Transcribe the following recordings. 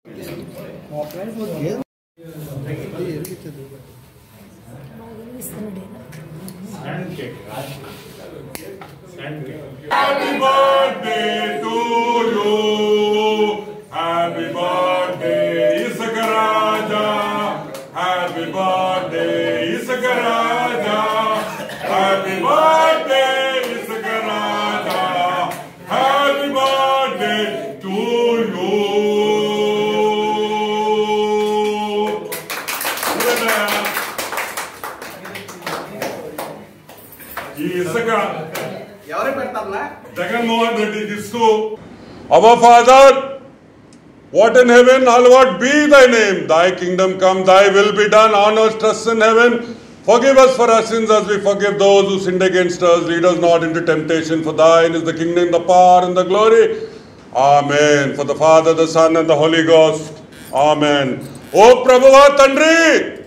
Happy birthday to you. Happy birthday, Isakaraja. Happy birthday, Isakaraja. Happy birthday, Isakaraja. Happy birthday to you. Our Father, what in heaven, hallowed be thy name. Thy kingdom come, thy will be done on earth as in heaven. Forgive us for our sins as we forgive those who sinned against us. Lead us not into temptation, for thine is the kingdom, the power, and the glory. Amen. For the Father, the Son, and the Holy Ghost. Amen. O Prabhuva Tandri,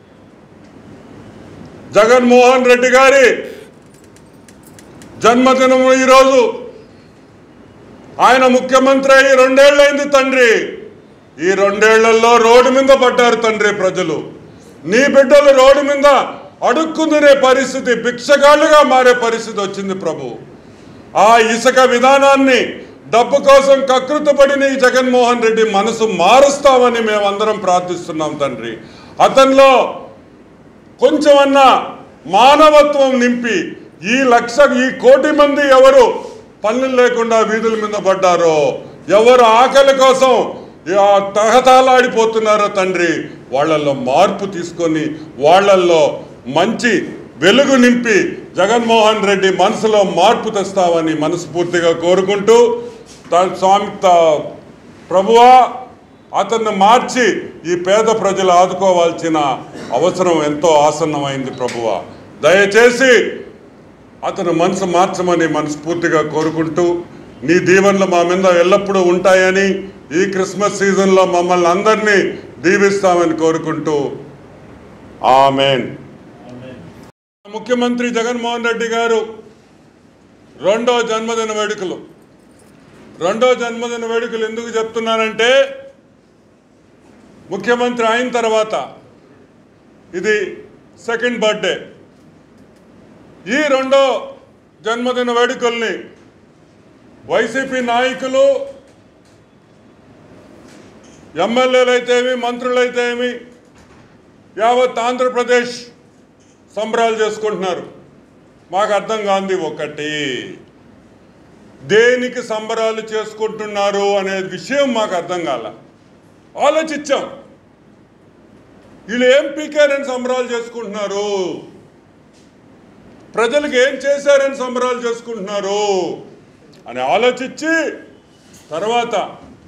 Jagan Mohan Reddy Gari, జన్మదినము ఈరోజు ఆయన ముఖ్యమంత్రి అయ్యి 2 ఏళ్ళైంది తండ్రి. ఈ 2 ఏళ్లలో road మీద పడ్డారు తండ్రి ప్రజలు. నీ బిడ్డలు రోడ్డు మీద అడుక్కునే పరిస్థితి, భిక్షగాళ్ళుగా మారే పరిస్థితి వచ్చింది ప్రభు. ఆ ఇసుక విధానాన్ని డబ్బు కోసం కకృతపడిన ఈ జగన్మోహన్ రెడ్డి మనసు మారుస్తామని మేమందరం ప్రార్థిస్తున్నాం తండ్రి. అతనిలో కొంచెమన్నా మానవత్వం నింపి ఈ 1,00,000 మంది ఎవరు పనులు లేకుండా వీధుల మీద పడ్డారో, ఎవరు ఆకలి కోసం తహతాలాడిపోతున్నారో తండ్రి, వాళ్ళల్లో మార్పు తీసుకొని వాళ్ళల్లో మంచి వెలుగు నింపి జగన్మోహన్ రెడ్డి మనసులో మార్పు తెస్తామని మనస్ఫూర్తిగా కోరుకుంటూ, స్వామి ప్రభువా అతన్ని మార్చి ఈ పేద ప్రజలు ఆదుకోవాల్సిన అవసరం ఎంతో ఆసన్నమైంది ప్రభువా. దయచేసి అతను మనసు మార్చమని మనస్ఫూర్తిగా కోరుకుంటూ, నీ దీవెనలు మా మీద ఎల్లప్పుడూ ఉంటాయని, ఈ క్రిస్మస్ సీజన్లో మమ్మల్ని అందరినీ దీవిస్తామని కోరుకుంటూ ఆమెన్. ముఖ్యమంత్రి జగన్మోహన్ రెడ్డి గారు రెండో జన్మదిన వేడుకలు ఎందుకు చెప్తున్నానంటే, ముఖ్యమంత్రి అయిన తర్వాత ఇది 2nd బర్త్డే. ఈ రెండో జన్మదిన వేడుకల్ని వైసీపీ నాయకులు, ఎమ్మెల్యేలైతేమి, మంత్రులైతేమి యావత్ ఆంధ్రప్రదేశ్ సంబరాలు చేసుకుంటున్నారు. మాకు అర్థం కాంది ఒకటి, దేనికి సంబరాలు చేసుకుంటున్నారు అనే విషయం మాకు అర్థం కాల. ఆలోచించాం, వీళ్ళు ఏం పీకారని సంబరాలు చేసుకుంటున్నారు, ప్రజలకు ఏం చేశారని సంబరాలు చేసుకుంటున్నారు అని ఆలోచించి తర్వాత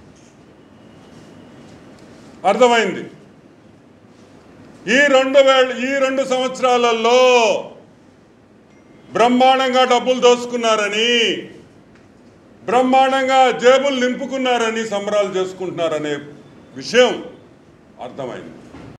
అర్థమైంది, ఈ 2 సంవత్సరాలలో బ్రహ్మాండంగా డబ్బులు దోసుకున్నారని, బ్రహ్మాండంగా జేబులు నింపుకున్నారని సంబరాలు చేసుకుంటున్నారనే విషయం అర్థమైంది.